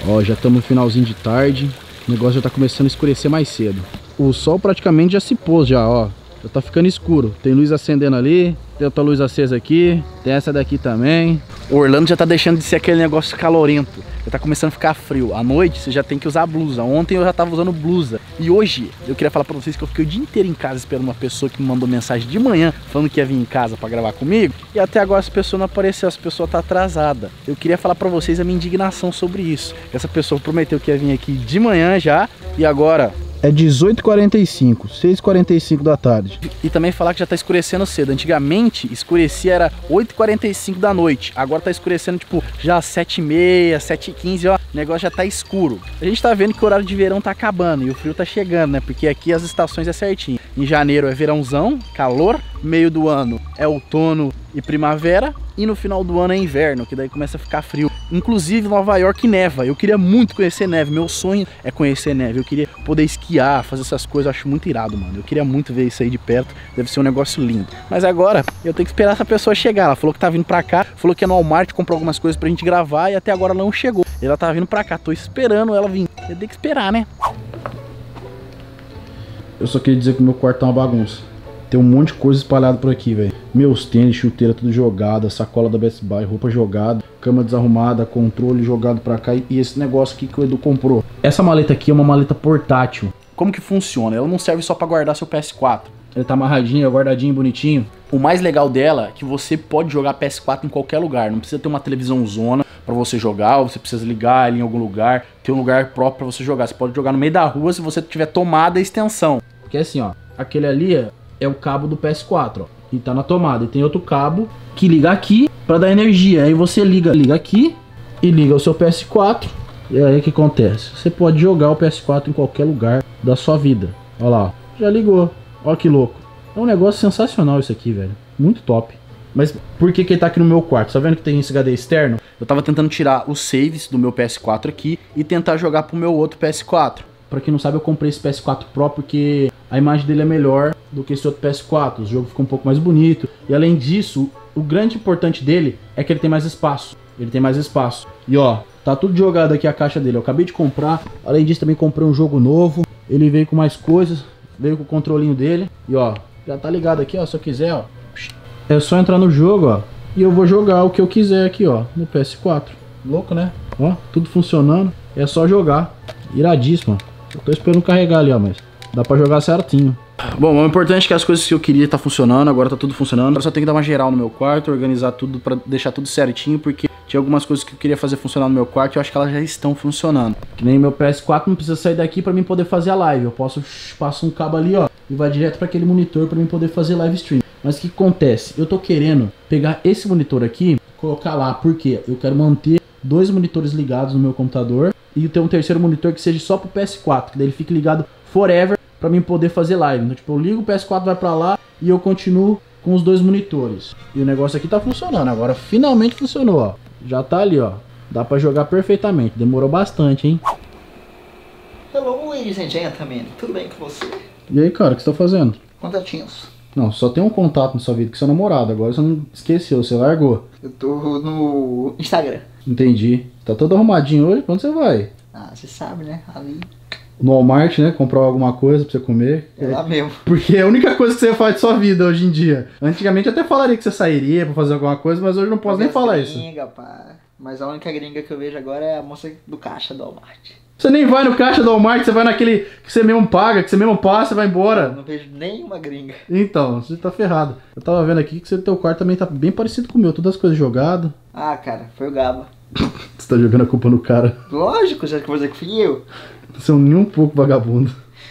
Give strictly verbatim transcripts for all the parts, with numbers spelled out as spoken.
Ó, já estamos no finalzinho de tarde. O negócio já tá começando a escurecer mais cedo. O sol praticamente já se pôs já, ó. Já tá ficando escuro. Tem luz acendendo ali, tem outra luz acesa aqui, tem essa daqui também. O Orlando já tá deixando de ser aquele negócio calorento. Já tá começando a ficar frio. À noite você já tem que usar blusa. Ontem eu já tava usando blusa. E hoje eu queria falar pra vocês que eu fiquei o dia inteiro em casa esperando uma pessoa que me mandou mensagem de manhã falando que ia vir em casa pra gravar comigo. E até agora essa pessoa não apareceu, essa pessoa tá atrasada. Eu queria falar pra vocês a minha indignação sobre isso. Essa pessoa prometeu que ia vir aqui de manhã já e agora... é dezoito e quarenta e cinco, seis e quarenta e cinco da tarde. E também falar que já tá escurecendo cedo. Antigamente, escurecia era oito e quarenta e cinco da noite. Agora tá escurecendo, tipo, já sete e meia, sete e quinze, ó. O negócio já tá escuro. A gente tá vendo que o horário de verão tá acabando e o frio tá chegando, né? Porque aqui as estações é certinho. Em janeiro é verãozão, calor. Meio do ano é outono e primavera. E no final do ano é inverno, que daí começa a ficar frio. Inclusive Nova York neva. Eu queria muito conhecer neve. Meu sonho é conhecer neve. Eu queria poder esquiar, fazer essas coisas. Eu acho muito irado, mano. Eu queria muito ver isso aí de perto. Deve ser um negócio lindo. Mas agora eu tenho que esperar essa pessoa chegar. Ela falou que tá vindo pra cá. Falou que é no Walmart, comprou algumas coisas pra gente gravar. E até agora ela não chegou. Ela tá vindo pra cá. Tô esperando ela vir. Eu tenho que esperar, né? Eu só queria dizer que o meu quarto tá uma bagunça. Tem um monte de coisa espalhada por aqui, velho. Meus tênis, chuteira, tudo jogado. Sacola da Best Buy, roupa jogada. Cama desarrumada, controle jogado pra cá. E esse negócio aqui que o Edu comprou. Essa maleta aqui é uma maleta portátil. Como que funciona? Ela não serve só pra guardar seu P S quatro. Ele tá amarradinho, guardadinho, bonitinho. O mais legal dela é que você pode jogar P S quatro em qualquer lugar. Não precisa ter uma televisão zona pra você jogar. Ou você precisa ligar ele em algum lugar. Ter um lugar próprio pra você jogar. Você pode jogar no meio da rua se você tiver tomada e extensão. Porque assim, ó. Aquele ali é... é o cabo do P S quatro, ó, e tá na tomada. E tem outro cabo que liga aqui pra dar energia. Aí você liga, liga aqui e liga o seu P S quatro. E aí o que acontece? Você pode jogar o P S quatro em qualquer lugar da sua vida. Olha lá, ó. Já ligou. Olha que louco. É um negócio sensacional isso aqui, velho. Muito top. Mas por que que ele tá aqui no meu quarto? Tá vendo que tem esse H D externo? Eu tava tentando tirar os saves do meu P S quatro aqui e tentar jogar pro meu outro P S quatro. Pra quem não sabe, eu comprei esse P S quatro Pro porque a imagem dele é melhor do que esse outro P S quatro. O jogo fica um pouco mais bonito. E além disso, o grande importante dele é que ele tem mais espaço. Ele tem mais espaço. E ó, tá tudo jogado aqui a caixa dele. Eu acabei de comprar. Além disso, também comprei um jogo novo. Ele veio com mais coisas. Veio com o controlinho dele. E ó, já tá ligado aqui, ó. Se eu quiser, ó. É só entrar no jogo, ó. E eu vou jogar o que eu quiser aqui, ó. No P S quatro. Louco, né? Ó, tudo funcionando. É só jogar. Iradíssimo. Eu tô esperando carregar ali, ó, mas dá pra jogar certinho. Bom, o importante é que as coisas que eu queria tá funcionando, agora tá tudo funcionando. Agora só tenho que dar uma geral no meu quarto, organizar tudo pra deixar tudo certinho, porque tinha algumas coisas que eu queria fazer funcionar no meu quarto e eu acho que elas já estão funcionando. Que nem meu P S quatro não precisa sair daqui pra mim poder fazer a live. Eu posso, passo um cabo ali, ó, e vai direto pra aquele monitor pra mim poder fazer live stream. Mas o que acontece? Eu tô querendo pegar esse monitor aqui, colocar lá, porque eu quero manter dois monitores ligados no meu computador e ter um terceiro monitor que seja só pro P S quatro, que daí ele fique ligado forever pra mim poder fazer live. Então, tipo, eu ligo o P S quatro, vai pra lá e eu continuo com os dois monitores. E o negócio aqui tá funcionando, agora finalmente funcionou, ó. Já tá ali, ó. Dá pra jogar perfeitamente, demorou bastante, hein? Hello, ladies and gentlemen, tudo bem com você? E aí, cara, o que você tá fazendo? Contatinhos. Não, só tem um contato na sua vida, que é seu namorado. Agora você não esqueceu, você largou. Eu tô no Instagram. Entendi. Tá todo arrumadinho hoje? Pra onde você vai? Ah, você sabe, né? Ali. No Walmart, né? Comprar alguma coisa pra você comer. É lá mesmo. Porque é a única coisa que você faz de sua vida hoje em dia. Antigamente eu até falaria que você sairia pra fazer alguma coisa, mas hoje eu não posso nem falar isso. Gringa, pá. Mas a única gringa que eu vejo agora é a moça do caixa do Walmart. Você nem vai no caixa do Walmart, você vai naquele que você mesmo paga, que você mesmo passa e vai embora. Eu não vejo nenhuma gringa. Então, você tá ferrado. Eu tava vendo aqui que seu teu quarto também tá bem parecido com o meu, todas as coisas jogadas. Ah, cara, foi o Gaba. Você tá jogando a culpa no cara. Lógico, já que você que fui eu. Você é nem um pouco vagabundo.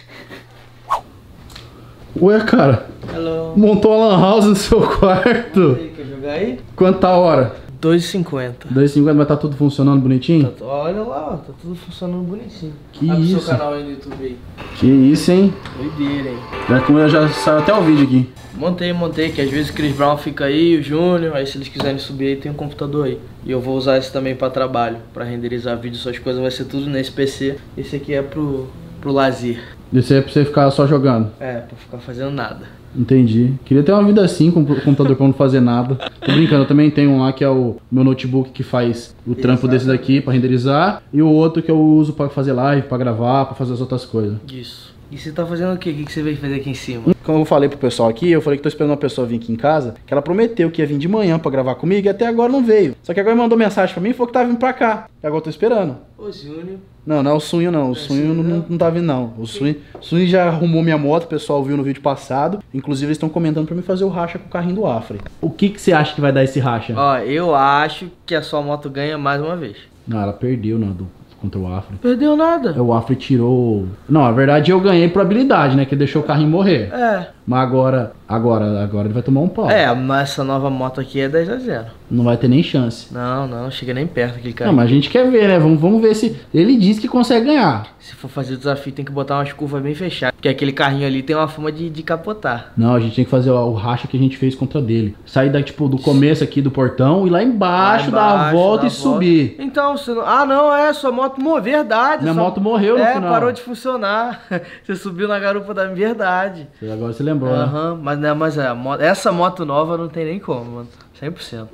Ué, cara. Hello. Montou uma lan house no seu quarto. Quer jogar aí? Quanto tá a hora? dois e cinquenta. dois e cinquenta, mas tá tudo funcionando bonitinho? Tá, olha lá, ó, tá tudo funcionando bonitinho. Que Abre isso? o seu canal aí no YouTube aí. Que isso, hein? Doideira, hein? Já, com- já saiu até o vídeo aqui. Montei, montei, que às vezes o Chris Brown fica aí, o Júnior, aí se eles quiserem subir aí tem um computador aí. E eu vou usar esse também pra trabalho, pra renderizar vídeo, suas coisas, vai ser tudo nesse P C. Esse aqui é pro, pro lazer. Esse é pra você ficar só jogando? É, pra ficar fazendo nada. Entendi. Queria ter uma vida assim, com o computador pra não fazer nada. Tô brincando, eu também tenho um lá que é o meu notebook que faz o trampo desse daqui pra renderizar. E o outro que eu uso pra fazer live, pra gravar, pra fazer as outras coisas. Isso. E você tá fazendo o quê? O que você veio fazer aqui em cima? Como eu falei pro pessoal aqui, eu falei que tô esperando uma pessoa vir aqui em casa, que ela prometeu que ia vir de manhã pra gravar comigo e até agora não veio. Só que agora mandou mensagem pra mim e falou que tava vindo pra cá. E agora eu tô esperando. Ô, Júnior. Não, não é o Sunho não, o Sunho não, não, não tá vindo não. O Sunho, o Sunho já arrumou minha moto, o pessoal viu no vídeo passado. Inclusive eles estão comentando pra mim fazer o racha com o carrinho do Afra. O que que você acha que vai dar esse racha? Ó, eu acho que a sua moto ganha mais uma vez. Não, ela perdeu, não, do... contra o Afra. Perdeu nada. O Afra tirou... Não, na verdade eu ganhei por habilidade, né? Que deixou o carrinho morrer. É. Mas agora, agora, agora ele vai tomar um pau. É, mas essa nova moto aqui é dez a zero. Não vai ter nem chance. Não, não, chega nem perto aquele cara. Não, mas a gente quer ver, né? Vamos, vamos ver se... Ele diz que consegue ganhar. Se for fazer o desafio, tem que botar umas curvas bem fechadas. Porque aquele carrinho ali tem uma fama de, de capotar. Não, a gente tem que fazer o, o racha que a gente fez contra dele. Sair da, tipo, do começo aqui do portão e lá embaixo, Lá embaixo dar a volta dar e a volta. subir. Então, você não... Ah, não, é, sua moto morreu, verdade. Minha sua... moto morreu no é, final. É, parou de funcionar. Você subiu na garupa da verdade. Agora você lembrou, né? Aham, mas, né, mas é, a moto... essa moto nova não tem nem como, mano. cem por cento.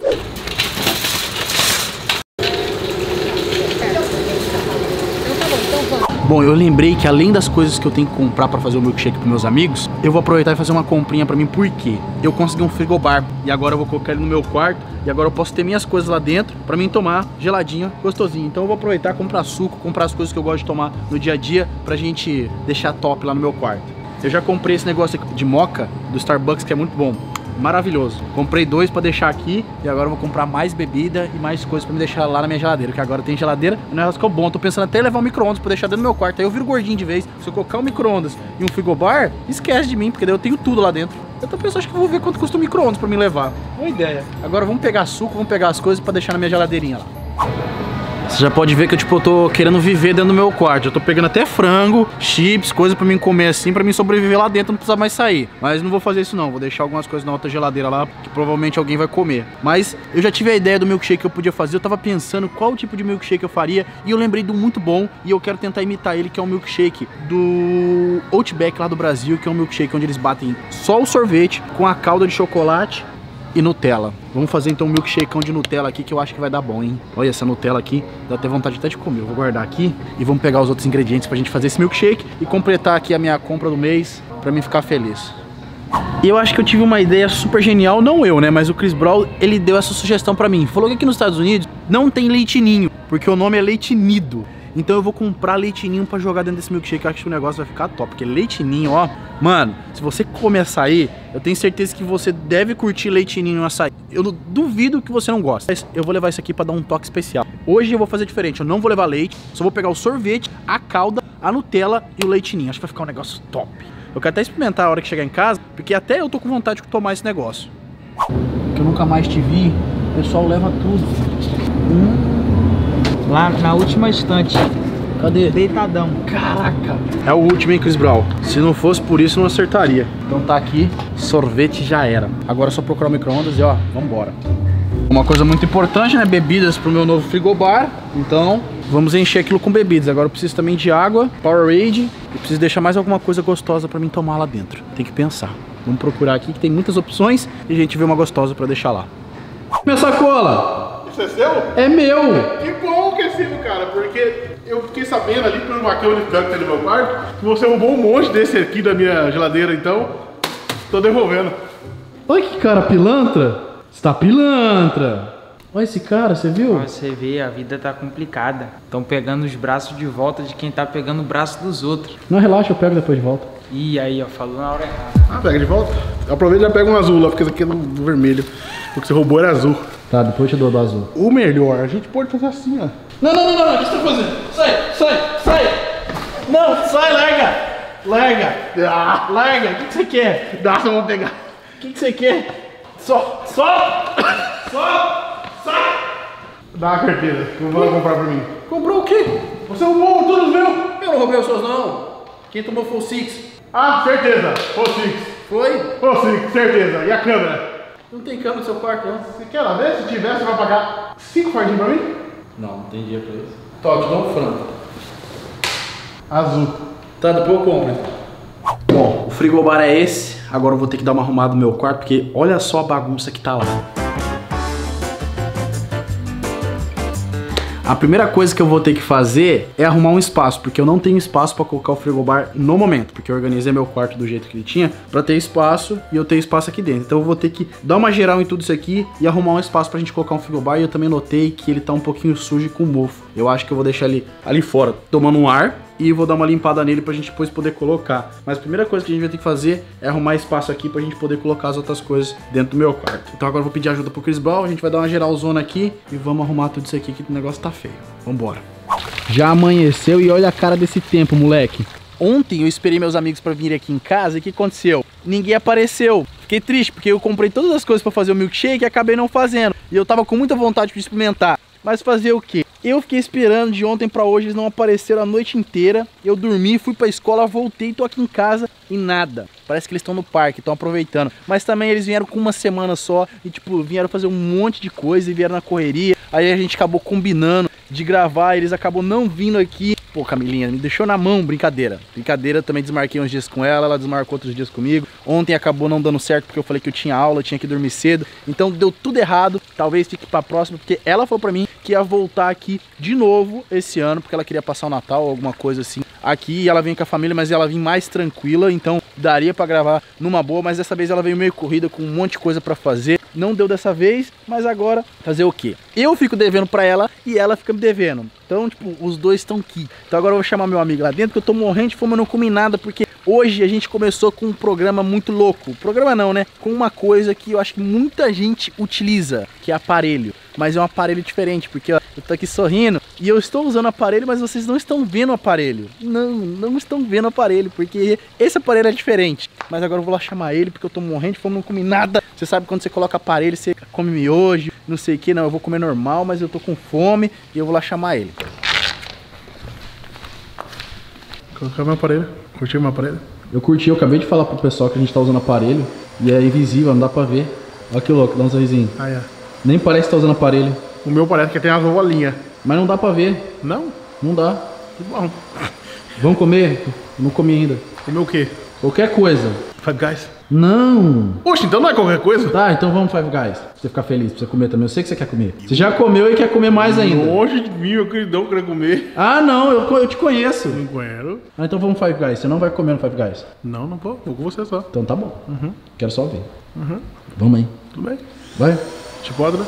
Bom, eu lembrei que além das coisas que eu tenho que comprar pra fazer o milkshake pros meus amigos, eu vou aproveitar e fazer uma comprinha pra mim, porque eu consegui um frigobar e agora eu vou colocar ele no meu quarto e agora eu posso ter minhas coisas lá dentro pra mim tomar geladinho, gostosinho. Então eu vou aproveitar, comprar suco, comprar as coisas que eu gosto de tomar no dia a dia pra gente deixar top lá no meu quarto. Eu já comprei esse negócio aqui de moca do Starbucks que é muito bom. Maravilhoso. Comprei dois pra deixar aqui e agora eu vou comprar mais bebida e mais coisas pra me deixar lá na minha geladeira, que agora tem geladeira, o negócio ficou bom. Tô pensando até em levar um micro-ondas pra deixar dentro do meu quarto. Aí eu viro gordinho de vez. Se eu colocar um micro-ondas e um frigobar, esquece de mim, porque daí eu tenho tudo lá dentro. Eu tô pensando, acho que eu vou ver quanto custa um micro-ondas pra me levar. Boa ideia. Agora vamos pegar suco, vamos pegar as coisas pra deixar na minha geladeirinha lá. Você já pode ver que eu, tipo, eu tô querendo viver dentro do meu quarto. Eu tô pegando até frango, chips, coisa pra mim comer assim, pra mim sobreviver lá dentro, não precisar mais sair. Mas não vou fazer isso não, vou deixar algumas coisas na outra geladeira lá, que provavelmente alguém vai comer. Mas eu já tive a ideia do milkshake que eu podia fazer, eu tava pensando qual tipo de milkshake eu faria, e eu lembrei do muito bom, e eu quero tentar imitar ele, que é um milkshake do Outback lá do Brasil, que é um milkshake onde eles batem só o sorvete com a calda de chocolate e Nutella. Vamos fazer então um milkshakeão de Nutella aqui, que eu acho que vai dar bom, hein? Olha essa Nutella aqui, dá até vontade até de comer. Eu vou guardar aqui e vamos pegar os outros ingredientes pra gente fazer esse milkshake e completar aqui a minha compra do mês pra mim ficar feliz. E eu acho que eu tive uma ideia super genial, não eu, né? Mas o Chris Brawl, ele deu essa sugestão pra mim. Falou que aqui nos Estados Unidos não tem leite ninho, porque o nome é leite nido. Então eu vou comprar leite ninho pra jogar dentro desse milkshake. Eu acho que o negócio vai ficar top, porque leite ninho, ó. Mano, se você comer açaí, eu tenho certeza que você deve curtir leite ninho no açaí. Eu duvido que você não gosta. Eu vou levar isso aqui pra dar um toque especial. Hoje eu vou fazer diferente, eu não vou levar leite. Só vou pegar o sorvete, a calda, a Nutella e o leite ninho. Acho que vai ficar um negócio top. Eu quero até experimentar a hora que chegar em casa, porque até eu tô com vontade de tomar esse negócio. Que eu nunca mais te vi, o pessoal leva tudo. Hum. Lá na última estante. Cadê? Deitadão. Caraca. É o último, hein, Chris Brawl? Se não fosse por isso, eu não acertaria. Então tá aqui, sorvete já era. Agora é só procurar o micro-ondas e ó, vambora. Uma coisa muito importante, né? Bebidas pro meu novo frigobar. Então, vamos encher aquilo com bebidas. Agora eu preciso também de água, Powerade. E preciso deixar mais alguma coisa gostosa pra mim tomar lá dentro. Tem que pensar. Vamos procurar aqui que tem muitas opções e a gente vê uma gostosa pra deixar lá. Minha sacola! Isso é seu? É meu! Que bom que é seu, cara, porque eu fiquei sabendo ali pelo Macão de Tanque que tá no meu quarto que você roubou um monte desse aqui da minha geladeira, então tô devolvendo. Olha que cara pilantra! Você tá pilantra! Olha esse cara, você viu? Você vê, a vida tá complicada. Estão pegando os braços de volta de quem tá pegando o braço dos outros. Não, relaxa, eu pego depois de volta. Ih, aí, ó, falou na hora errada. Ah, pega de volta. Aproveita e já pega um azul lá, porque esse aqui é do, do vermelho. O que você roubou era azul. Tá, depois eu te dou do azul. O melhor, a gente pode fazer assim, ó. Não, não, não, não, o que você tá fazendo? Sai, sai, sai! Não, sai, larga! Larga! Ah, Larga! O que, que você quer? dá, só vamos pegar. O que, que você quer? Só, só! Só! Sai! Dá a carteira, que eu vou lá comprar pra mim. Comprou o quê? Você roubou todos os meus? Eu não roubei os seus, não. Quem tomou foi o Six. Ah, certeza. Ô, Six. Foi? Ô, Six, certeza. E a câmera? Não tem cama no seu quarto, não. Você quer lá ver? Se tiver, você vai pagar cinco fardinhos pra mim? Não, não tem dinheiro pra isso. Tó, te dou um frango. Azul. Tá, depois eu compro. Bom, o frigobar é esse. Agora eu vou ter que dar uma arrumada no meu quarto, porque olha só a bagunça que tá lá. A primeira coisa que eu vou ter que fazer é arrumar um espaço, porque eu não tenho espaço pra colocar o frigobar no momento, porque eu organizei meu quarto do jeito que ele tinha pra ter espaço e eu ter espaço aqui dentro. Então eu vou ter que dar uma geral em tudo isso aqui e arrumar um espaço pra gente colocar um frigobar. E eu também notei que ele tá um pouquinho sujo e com mofo. Eu acho que eu vou deixar ele ali fora tomando um ar e vou dar uma limpada nele pra gente depois poder colocar. Mas a primeira coisa que a gente vai ter que fazer é arrumar espaço aqui pra gente poder colocar as outras coisas dentro do meu quarto. Então agora eu vou pedir ajuda pro Chris Brown, a gente vai dar uma geralzona aqui e vamos arrumar tudo isso aqui que o negócio tá feio. Vambora. Já amanheceu e olha a cara desse tempo, moleque. Ontem eu esperei meus amigos pra virem aqui em casa e o que aconteceu? Ninguém apareceu. Fiquei triste porque eu comprei todas as coisas pra fazer o milkshake e acabei não fazendo. E eu tava com muita vontade de experimentar. Mas fazer o quê? Eu fiquei esperando de ontem pra hoje, eles não apareceram a noite inteira. Eu dormi, fui pra escola, voltei, tô aqui em casa e nada. Parece que eles estão no parque, estão aproveitando. Mas também eles vieram com uma semana só e tipo, vieram fazer um monte de coisa e vieram na correria. Aí a gente acabou combinando de gravar, eles acabam não vindo aqui. Pô, Camilinha, me deixou na mão, brincadeira. Brincadeira, também desmarquei uns dias com ela, ela desmarcou outros dias comigo. Ontem acabou não dando certo porque eu falei que eu tinha aula, tinha que dormir cedo. Então deu tudo errado, talvez fique pra próxima, porque ela falou pra mim que ia voltar aqui de novo esse ano, porque ela queria passar o Natal ou alguma coisa assim aqui. E ela vem com a família, mas ela vem mais tranquila, então daria pra gravar numa boa. Mas dessa vez ela veio meio corrida, com um monte de coisa pra fazer. Não deu dessa vez, mas agora fazer o quê? Eu fico devendo pra ela e ela fica me devendo. Então, tipo, os dois estão aqui. Então agora eu vou chamar meu amigo lá dentro, que eu tô morrendo de fome, eu não comi nada, porque hoje a gente começou com um programa muito louco. Programa não, né? Com uma coisa que eu acho que muita gente utiliza, que é aparelho. Mas é um aparelho diferente, porque ó, eu tô aqui sorrindo e eu estou usando o aparelho, mas vocês não estão vendo o aparelho. Não, não estão vendo o aparelho, porque esse aparelho é diferente. Mas agora eu vou lá chamar ele, porque eu tô morrendo de fome, não comi nada. Você sabe quando você coloca aparelho, você come miojo, não sei o que. Não, eu vou comer normal, mas eu tô com fome e eu vou lá chamar ele. Colocar meu aparelho. Curtiu meu aparelho? Eu curti, eu acabei de falar pro pessoal que a gente tá usando aparelho e é invisível, não dá pra ver. Olha que louco, dá um sorrisinho. Ah, é. Nem parece que tá usando aparelho. O meu parece que tem as ovalinhas. Mas não dá pra ver. Não? Não dá. Que bom. Vamos comer? Não comi ainda. Comer o quê? Qualquer coisa. Five Guys? Não. Poxa, então não é qualquer coisa? Tá, então vamos Five Guys. Pra você ficar feliz, pra você comer também. Eu sei que você quer comer. Você já comeu e quer comer mais ainda. Longe de mim, meu queridão, querer comer. Ah, não, eu, eu te conheço. Não quero. Ah, então vamos Five Guys. Você não vai comer no Five Guys. Não, não vou. Vou com você só. Então tá bom. Uhum. Quero só ver. Uhum. Vamos aí. Tudo bem. Vai. Chipódromo?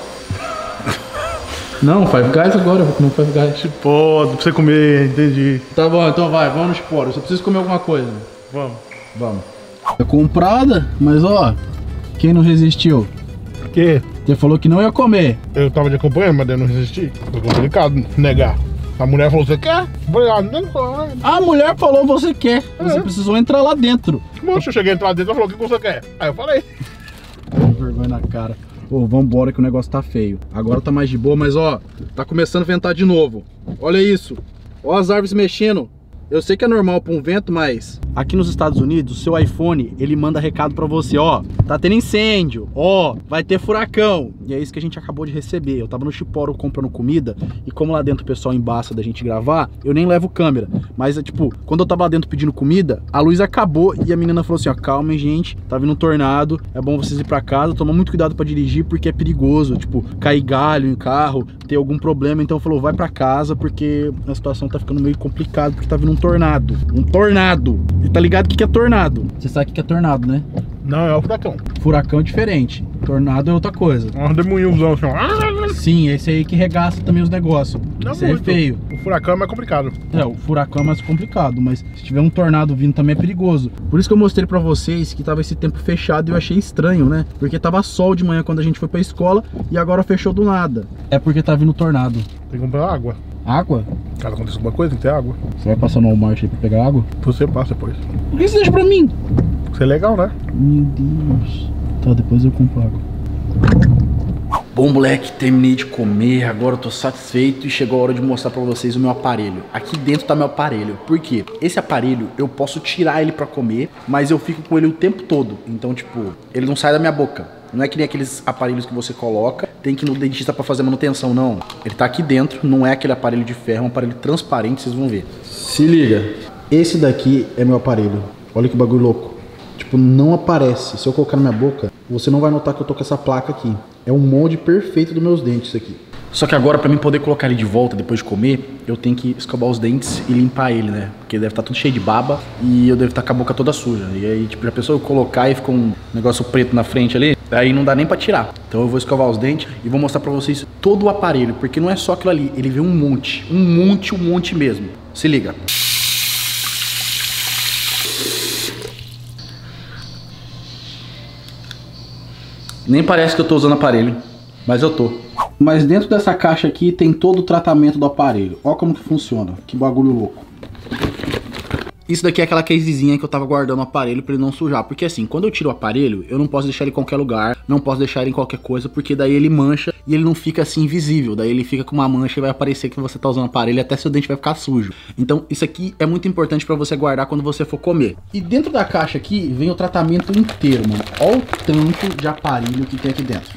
Não, Five Guys agora, eu vou comer um Five Guys. Chipódromo, pra você comer, entendi. Tá bom, então vai, vamos no Chipódromo. Eu só preciso comer alguma coisa. Vamos. Vamos. É comprada, mas ó, quem não resistiu? O quê? Você falou que não ia comer. Eu tava te acompanhando, mas eu não resisti. Foi complicado negar. A mulher falou, você quer? Eu falei, ah, não quero. A mulher falou, você quer. Você É. precisou entrar lá dentro. Moço, eu cheguei a entrar dentro, ela falou, o que você quer? Aí eu falei. Com vergonha na cara. Ô, vambora que o negócio tá feio. Agora tá mais de boa, mas ó, tá começando a ventar de novo. Olha isso. Ó as árvores mexendo. Eu sei que é normal pra um vento, mas aqui nos Estados Unidos, o seu iPhone, ele manda recado pra você, ó. Tá tendo incêndio, ó, vai ter furacão. E é isso que a gente acabou de receber. Eu tava no Chipódromo comprando comida e como lá dentro o pessoal embaça da gente gravar, eu nem levo câmera. Mas, é tipo, quando eu tava lá dentro pedindo comida, a luz acabou e a menina falou assim, ó, calma, gente, tá vindo um tornado, é bom vocês ir pra casa, toma muito cuidado pra dirigir porque é perigoso, tipo, cair galho em carro, ter algum problema. Então falou, vai pra casa porque a situação tá ficando meio complicada porque tá vindo um tornado. Um tornado. E tá ligado o que que é tornado? Você sabe o que é tornado, né? Não, é o furacão. Furacão é diferente. Tornado é outra coisa. É um demunhãozão assim, ó. Sim, esse aí que regaça também os negócios. Não Esse aí é muito. feio. O furacão é mais complicado. É, o furacão é mais complicado, mas se tiver um tornado vindo também é perigoso. Por isso que eu mostrei pra vocês que tava esse tempo fechado e eu achei estranho, né? Porque tava sol de manhã quando a gente foi pra escola e agora fechou do nada. É porque tá vindo tornado. Tem que comprar água. Água? Caso aconteça alguma coisa, tem que ter água. Você vai passar no Walmart aí pra pegar água? Você passa depois. Por que você deixa pra mim? Isso é legal, né? Meu Deus. Tá, depois eu compro água. Bom, moleque, terminei de comer, agora eu tô satisfeito e chegou a hora de mostrar pra vocês o meu aparelho. Aqui dentro tá meu aparelho. Por quê? Esse aparelho, eu posso tirar ele pra comer, mas eu fico com ele o tempo todo. Então, tipo, ele não sai da minha boca. Não é que nem aqueles aparelhos que você coloca, tem que ir no dentista pra fazer manutenção, não. Ele tá aqui dentro, não é aquele aparelho de ferro, é um aparelho transparente, vocês vão ver. Se liga. Esse daqui é meu aparelho. Olha que bagulho louco. Tipo, não aparece. Se eu colocar na minha boca, você não vai notar que eu tô com essa placa aqui. É um molde perfeito dos meus dentes isso aqui. Só que agora, pra mim poder colocar ele de volta depois de comer, eu tenho que escovar os dentes e limpar ele, né? Porque deve estar tudo cheio de baba e eu devo estar com a boca toda suja. E aí, tipo, já pensou eu colocar e fica um negócio preto na frente ali? Aí não dá nem pra tirar. Então eu vou escovar os dentes e vou mostrar pra vocês todo o aparelho. Porque não é só aquilo ali, ele vem um monte. Um monte, um monte mesmo. Se liga. Nem parece que eu tô usando aparelho, mas eu tô. Mas dentro dessa caixa aqui tem todo o tratamento do aparelho. Olha como que funciona, que bagulho louco. Isso daqui é aquela casezinha que eu tava guardando o aparelho pra ele não sujar. Porque assim, quando eu tiro o aparelho, eu não posso deixar ele em qualquer lugar, não posso deixar ele em qualquer coisa, porque daí ele mancha e ele não fica assim invisível. Daí ele fica com uma mancha e vai aparecer que você tá usando o aparelho, até seu dente vai ficar sujo. Então isso aqui é muito importante pra você guardar quando você for comer. E dentro da caixa aqui vem o tratamento inteiro, mano. Olha o tanto de aparelho que tem aqui dentro.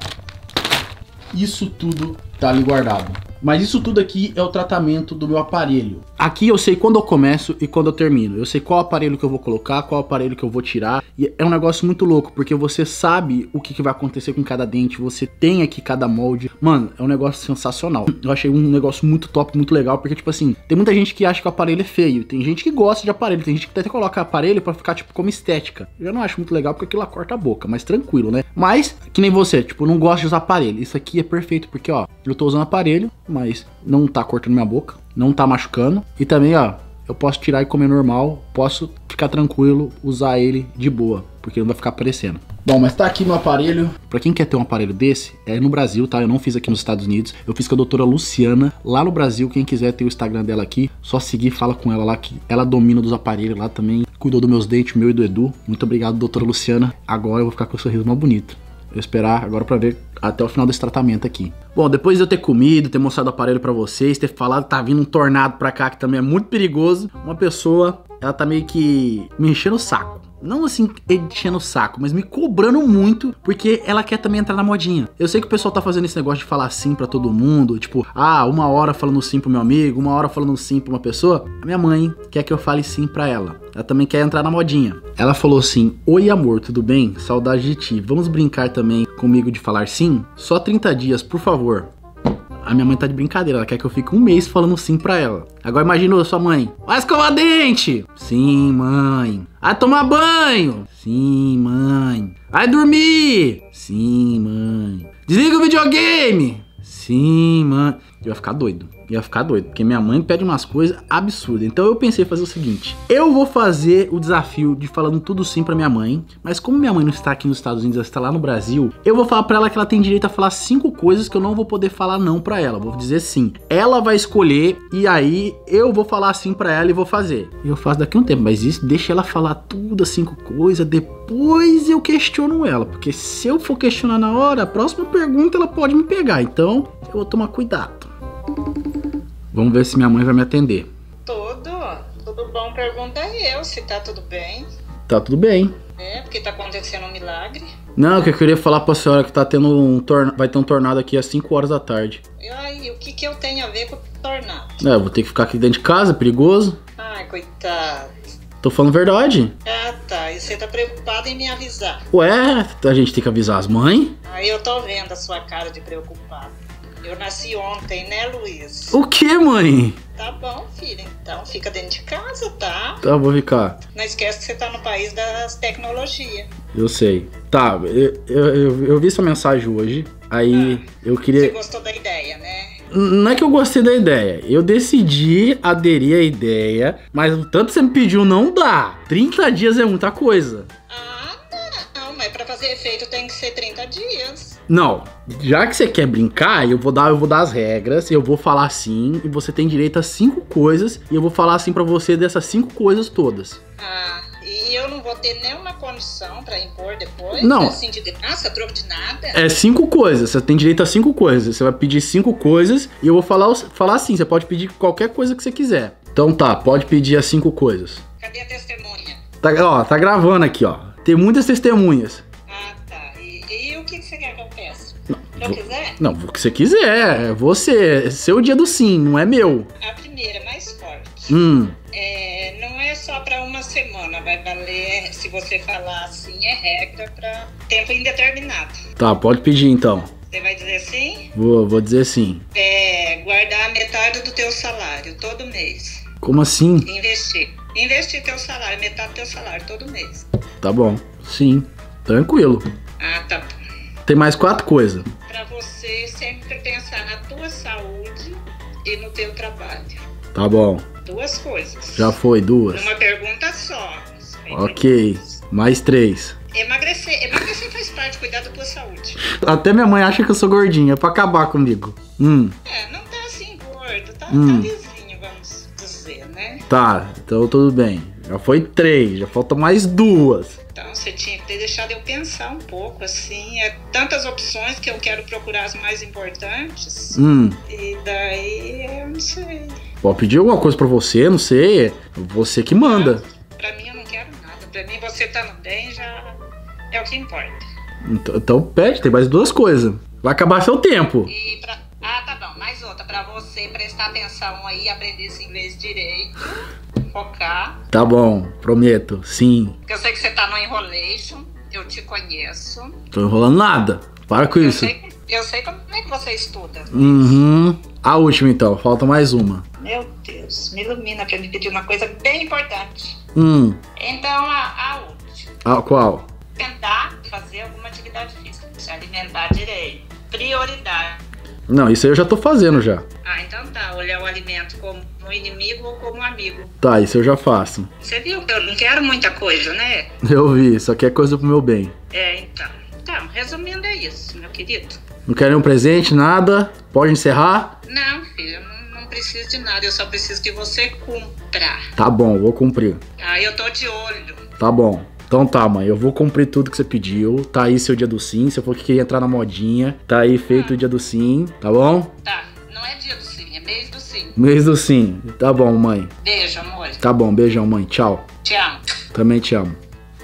Isso tudo tá ali guardado. Mas isso tudo aqui é o tratamento do meu aparelho. Aqui eu sei quando eu começo e quando eu termino. Eu sei qual aparelho que eu vou colocar, qual aparelho que eu vou tirar. E é um negócio muito louco, porque você sabe o que, que vai acontecer com cada dente. Você tem aqui cada molde. Mano, é um negócio sensacional. Eu achei um negócio muito top, muito legal. Porque, tipo assim, tem muita gente que acha que o aparelho é feio. Tem gente que gosta de aparelho. Tem gente que até coloca aparelho pra ficar, tipo, como estética. Eu não acho muito legal porque aquilo lá corta a boca. Mas tranquilo, né? Mas, que nem você, tipo, não gosta de usar aparelho. Isso aqui é perfeito, porque, ó, eu tô usando aparelho, mas não tá cortando minha boca, não tá machucando. E também, ó, eu posso tirar e comer normal, posso ficar tranquilo, usar ele de boa, porque não vai ficar aparecendo. Bom, mas tá aqui meu aparelho. Pra quem quer ter um aparelho desse, é no Brasil, tá? Eu não fiz aqui nos Estados Unidos. Eu fiz com a doutora Luciana, lá no Brasil. Quem quiser ter o Instagram dela aqui, só seguir, fala com ela lá, que ela domina dos aparelhos lá também. Cuidou dos meus dentes, meu e do Edu. Muito obrigado, doutora Luciana. Agora eu vou ficar com o sorriso mais bonito. Eu esperar agora pra ver até o final desse tratamento aqui. Bom, depois de eu ter comido, ter mostrado o aparelho pra vocês, ter falado que tá vindo um tornado pra cá, que também é muito perigoso, uma pessoa, ela tá meio que me enchendo o saco. Não assim, enchendo o saco, mas me cobrando muito, porque ela quer também entrar na modinha. Eu sei que o pessoal tá fazendo esse negócio de falar sim pra todo mundo, tipo, ah, uma hora falando sim pro meu amigo, uma hora falando sim pra uma pessoa. A minha mãe quer que eu fale sim pra ela. Ela também quer entrar na modinha. Ela falou assim: oi amor, tudo bem? Saudade de ti. Vamos brincar também comigo de falar sim? Só trinta dias, por favor. A minha mãe tá de brincadeira, ela quer que eu fique um mês falando sim pra ela. Agora imagina sua mãe: vai escovar dente! Sim, mãe. Vai tomar banho! Sim, mãe. Vai dormir! Sim, mãe. Desliga o videogame! Sim, mãe. Eu ia ficar doido. Ia ficar doido, porque minha mãe pede umas coisas absurdas. Então eu pensei em fazer o seguinte: eu vou fazer o desafio de falando tudo sim pra minha mãe, mas como minha mãe não está aqui nos Estados Unidos, ela está lá no Brasil, eu vou falar pra ela que ela tem direito a falar cinco coisas que eu não vou poder falar não pra ela. Vou dizer sim. Ela vai escolher e aí eu vou falar sim pra ela e vou fazer. Eu faço daqui a um tempo, mas isso deixa ela falar tudo as cinco coisas, depois eu questiono ela, porque se eu for questionar na hora, a próxima pergunta ela pode me pegar. Então eu vou tomar cuidado. Vamos ver se minha mãe vai me atender. Tudo, tudo bom, pergunta eu se tá tudo bem. Tá tudo bem. É, porque tá acontecendo um milagre. Não, que eu queria falar pra senhora que tá tendo um tornado, vai ter um tornado aqui às cinco horas da tarde. E aí, o que que eu tenho a ver com o tornado? É, eu vou ter que ficar aqui dentro de casa, perigoso. Ai, coitado. Tô falando verdade. Ah, tá, e você tá preocupado em me avisar. Ué, a gente tem que avisar as mães? Aí eu tô vendo a sua cara de preocupado. Eu nasci ontem, né, Luiz? O que, mãe? Tá bom, filho. Então fica dentro de casa, tá? Tá, vou ficar. Não esquece que você tá no país das tecnologias. Eu sei. Tá, eu, eu, eu, eu vi sua mensagem hoje. Aí ah, eu queria... Você gostou da ideia, né? Não é que eu gostei da ideia. Eu decidi aderir à ideia, mas o tanto que você me pediu não dá. trinta dias é muita coisa. Ah, não. Mas pra fazer efeito tem que ser trinta dias. Não, já que você quer brincar, eu vou dar, eu vou dar as regras, eu vou falar assim, e você tem direito a cinco coisas, e eu vou falar assim pra você dessas cinco coisas todas. Ah, e eu não vou ter nenhuma condição pra impor depois? Não. Assim, de graça, troco de nada? É cinco coisas, você tem direito a cinco coisas, você vai pedir cinco coisas, e eu vou falar, falar assim, você pode pedir qualquer coisa que você quiser. Então tá, pode pedir as cinco coisas. Cadê a testemunha? Tá, ó, tá gravando aqui, ó. Tem muitas testemunhas. Ah, tá. E, e o que você quer que eu peça? Não, não vou, quiser? Não, o que você quiser. É você. É seu dia do sim, não é meu. A primeira, mais forte. Hum. É, só para uma semana, vai valer, se você falar assim, é regra para tempo indeterminado. Tá, pode pedir então. Você vai dizer sim? Vou, vou dizer sim. É, guardar metade do teu salário todo mês. Como assim? Investir. Investir teu salário, metade do teu salário todo mês. Tá bom, sim, tranquilo. Ah, tá bom. Tem mais quatro coisas. Para você sempre pensar na tua saúde e no teu trabalho. Tá bom, Duas coisas. já foi duas. Numa pergunta só. Ok, mais três. Emagrecer. Emagrecer faz parte, cuidar da tua saúde. Até minha mãe acha que eu sou gordinha, é pra acabar comigo. Hum, É, não tá assim gordo, tá, Hum. tá lisinho, vamos dizer, né? tá, então tudo bem. Já foi três, já falta mais duas. Então você tinha que ter deixado eu pensar um pouco, assim. É tantas opções que eu quero procurar as mais importantes. Hum, E daí eu não sei. pode pedir alguma coisa pra você, não sei. É você que manda. Pra mim eu não quero nada. Pra mim você tá no bem já é o que importa. Então, então pede, tem mais duas coisas. Vai acabar seu tempo. E pra... Ah, tá bom. Mais outra. Pra você prestar atenção aí, aprender esse inglês direito. Focar. Tá bom, prometo, sim. Porque eu sei que você tá no enrolation. Eu te conheço. Tô enrolando nada. Para com Eu isso. sei, eu sei como é que você estuda. Uhum. A última então, falta mais uma. Meu Deus, me ilumina pra me pedir uma coisa bem importante. Hum, Então, a, a última. a qual? Tentar fazer alguma atividade física. Se alimentar direito. Prioridade. Não, isso aí eu já tô fazendo já. Ah, então tá. Olhar o alimento como um inimigo ou como um amigo. Tá, isso eu já faço. Você viu que eu não quero muita coisa, né? Eu vi, só que é coisa pro meu bem. É, então. Então, resumindo é isso, meu querido. Não quer nenhum presente, nada? Pode encerrar? Não, filho, eu não, não preciso de nada. Eu só preciso que você cumpra. Tá bom, vou cumprir. Ah, eu tô de olho. Tá bom. Então tá, mãe, eu vou cumprir tudo que você pediu. Tá aí seu dia do sim, você falou que queria entrar na modinha. Tá aí feito o dia do sim, tá bom? Tá, não é dia do sim, é mês do sim. Mês do sim. Tá bom, mãe. Beijo, amor. Tá bom, beijão, mãe. Tchau. Te amo. Também te amo.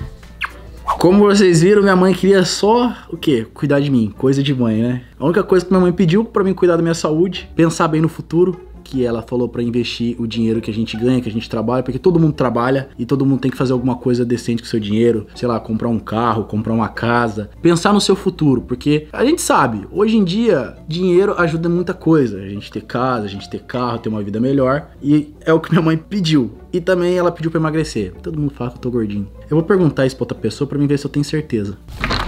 Como vocês viram, minha mãe queria só o quê? Cuidar de mim, coisa de mãe, né? A única coisa que minha mãe pediu pra mim cuidar da minha saúde, pensar bem no futuro, que ela falou pra investir o dinheiro que a gente ganha, que a gente trabalha, porque todo mundo trabalha e todo mundo tem que fazer alguma coisa decente com o seu dinheiro, sei lá, comprar um carro, comprar uma casa, pensar no seu futuro, porque a gente sabe, hoje em dia, dinheiro ajuda em muita coisa, a gente ter casa, a gente ter carro, ter uma vida melhor, e é o que minha mãe pediu. E também ela pediu pra emagrecer. Todo mundo fala que eu tô gordinho. Eu vou perguntar isso pra outra pessoa pra mim ver se eu tenho certeza.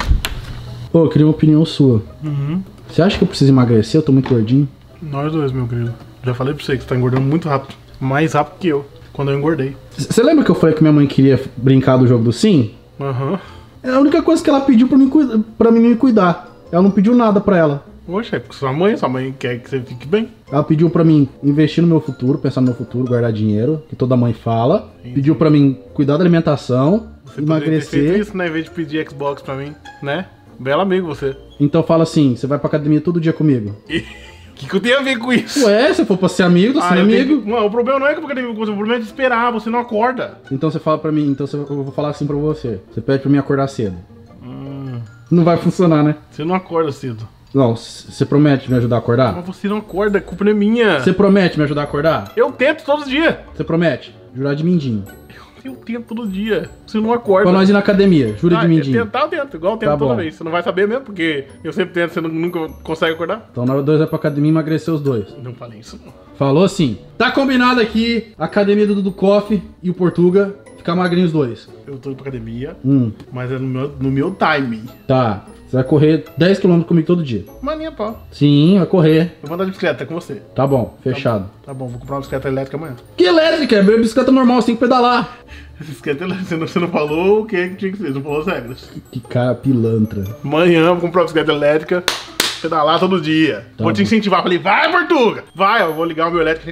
Pô, eu queria uma opinião sua. Uhum. Você acha que eu preciso emagrecer? Eu tô muito gordinho? Nós dois, meu querido. Já falei pra você que você tá engordando muito rápido. Mais rápido que eu, quando eu engordei. Você lembra que eu falei que minha mãe queria brincar do jogo do sim? Aham. É a única coisa que ela pediu pra mim, cuida- pra mim me cuidar. Ela não pediu nada pra ela. Oxe, é porque sua mãe, sua mãe quer que você fique bem. Ela pediu pra mim investir no meu futuro, pensar no meu futuro, guardar dinheiro, que toda mãe fala. Pediu pra mim cuidar da alimentação, Você poderia ter feito emagrecer. isso, né, em vez de pedir Xbox pra mim, né? Belo amigo você. Então fala assim, você vai pra academia todo dia comigo. O que, que eu tenho a ver com isso? Ué, se for pra ser amigo, tô sendo eu amigo. tenho que- Não, o problema não é que eu vou academia com você, o problema é de esperar, você não acorda. Então você fala pra mim, então você- eu vou falar assim pra você. Você pede pra mim acordar cedo. Hum, Não vai funcionar, né? você não acorda cedo. Não, c- você promete me ajudar a acordar? Mas você não acorda, a culpa não é minha. Você promete me ajudar a acordar? Eu tento todos os dias. Você promete? Jurar de mindinho. Eu tento todo dia. Você não acorda. Pra nós ir na academia, jura Ah, de mindinho. tentar eu tento, igual eu tento Tá toda bom. vez. Você não vai saber mesmo, porque eu sempre tento, você nu- nunca consegue acordar. Então nós dois vai pra academia e emagrecer os dois. Não falei isso não. Falou assim. Tá combinado aqui, a academia do Dudu Coffee e o Portuga. Ficar magrinho os dois. Eu tô indo pra academia, Hum, mas é no meu, no meu timing. tá. Você vai correr dez quilômetros comigo todo dia. Maninha, pau. Sim, vai correr. Eu vou andar de bicicleta com você. Tá bom, fechado. Tá bom, vou comprar uma bicicleta elétrica amanhã. Que elétrica? É minha bicicleta normal, você tem que pedalar. Bicicleta elétrica, você não, você não falou o que que tinha que ser, você não falou as regras. Que cara pilantra. Amanhã eu vou comprar uma bicicleta elétrica, pedalar todo dia. Tá vou te bom. incentivar, falei, vai, Portuga! Vai, eu vou ligar o meu elétrico.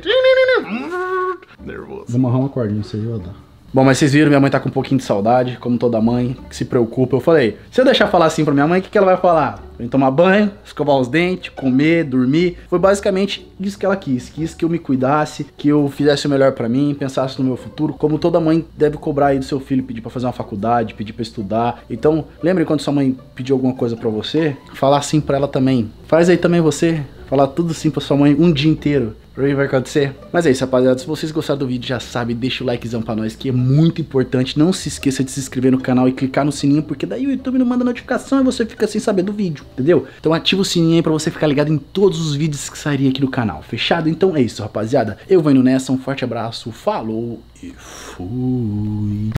Nervoso. Vou amarrar uma cordinha, isso aí eu vou dar. Bom, mas vocês viram, minha mãe tá com um pouquinho de saudade, como toda mãe, que se preocupa. Eu falei, se eu deixar falar assim pra minha mãe, o que, que ela vai falar? Vem tomar banho, escovar os dentes, comer, dormir. Foi basicamente isso que ela quis. Quis que eu me cuidasse, que eu fizesse o melhor pra mim, pensasse no meu futuro. Como toda mãe deve cobrar aí do seu filho, pedir pra fazer uma faculdade, pedir pra estudar. Então, lembre quando sua mãe pediu alguma coisa pra você, falar assim pra ela também. Faz aí também você. Falar tudo assim pra sua mãe um dia inteiro. Pra mim vai acontecer. Mas é isso, rapaziada. Se vocês gostaram do vídeo, já sabe, deixa o likezão pra nós, que é muito importante. Não se esqueça de se inscrever no canal e clicar no sininho, porque daí o YouTube não manda notificação e você fica sem saber do vídeo, entendeu? Então ativa o sininho aí pra você ficar ligado em todos os vídeos que saírem aqui no canal. Fechado? Então é isso, rapaziada. Eu vou indo nessa. Um forte abraço. Falou e fui.